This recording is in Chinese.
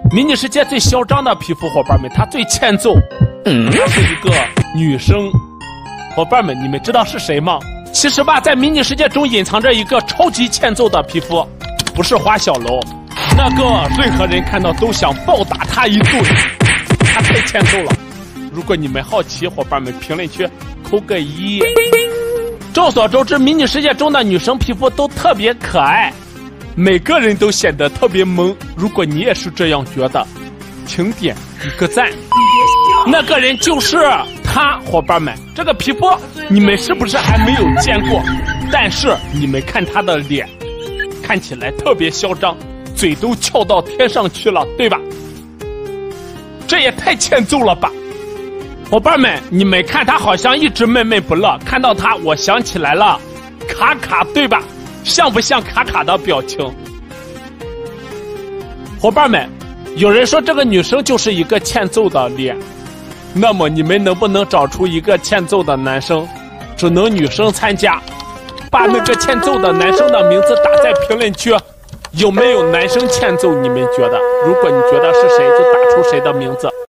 迷你世界最嚣张的皮肤伙伴们，她最欠揍，她是一个女生。伙伴们，你们知道是谁吗？其实吧，在迷你世界中隐藏着一个超级欠揍的皮肤，不是花小楼，那个任何人看到都想暴打他一顿，他太欠揍了。如果你们好奇，伙伴们评论区扣个1。众所周知，迷你世界中的女生皮肤都特别可爱，每个人都显得特别萌。如果你也是这样觉得，请点一个赞。那个人就是他，伙伴们，这个皮肤你们是不是还没有见过？但是你们看他的脸，看起来特别嚣张，嘴都翘到天上去了，对吧？这也太欠揍了吧！伙伴们，你们看他好像一直闷闷不乐，看到他我想起来了，卡卡，对吧？像不像卡卡的表情？伙伴们，有人说这个女生就是一个欠揍的脸，那么你们能不能找出一个欠揍的男生？只能女生参加，把那个欠揍的男生的名字打在评论区。有没有男生欠揍？你们觉得？如果你觉得是谁，就打出谁的名字。